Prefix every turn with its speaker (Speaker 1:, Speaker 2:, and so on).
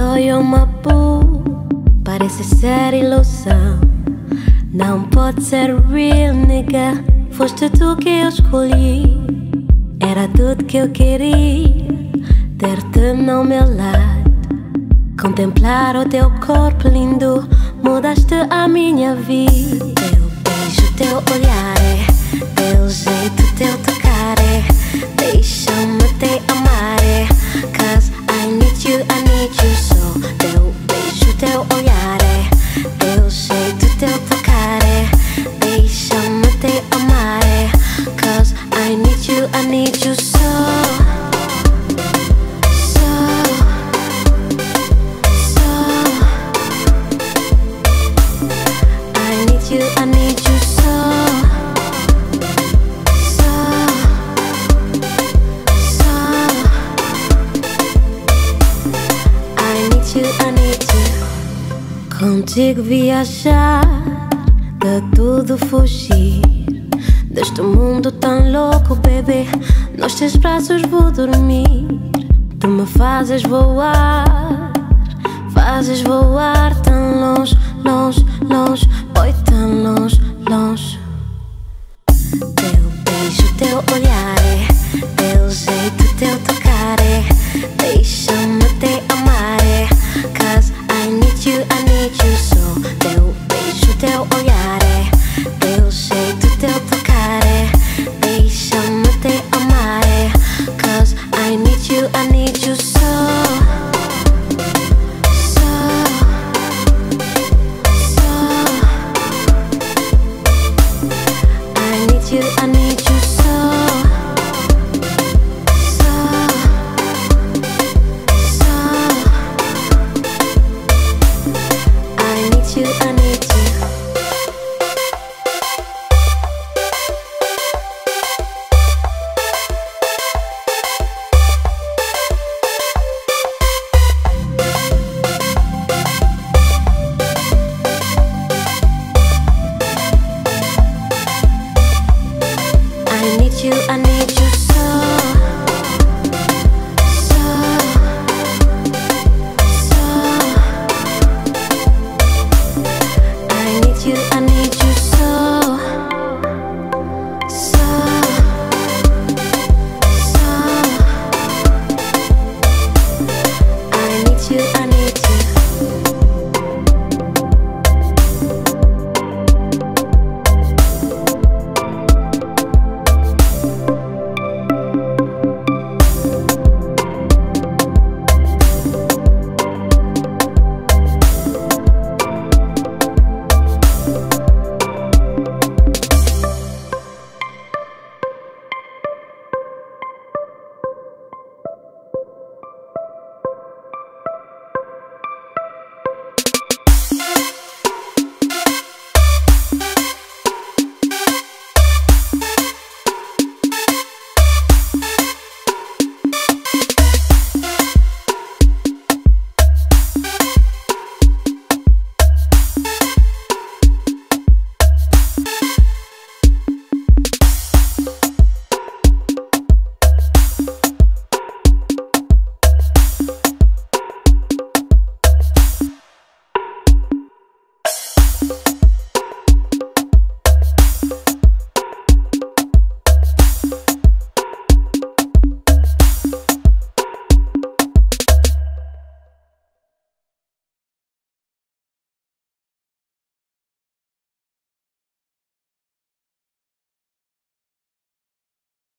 Speaker 1: olho uma parece ser ilusão. Não pode ser real, nigga. Foste tu que eu escolhi. Era tudo que eu queria, ter-te no meu lado, contemplar o teu corpo lindo. Mudaste a minha vida. Teu beijo, teu olhar, teu jeito, teu tocar, deixa-me te amar, 'cause I need you so. Teu beijo, teu olhar, teu jeito, teu tocar, deixa-me te amar, 'cause I need you so. I need you so, so, so. I need you. Contigo viajar, de tudo fugir, deste mundo tão louco, bebê. Nos teus braços vou dormir. Tu me fazes voar tão longe, longe, longe. Foi tão longe, longe. Teu beijo, teu olhar, teu jeito, teu tocar, deixa-me te amar, 'cause I need you so. Teu beijo, teu olhar, teu jeito, teu tocar, deixa-me te amar, 'cause I need you so. I need you so, so, so. I need you. I need you.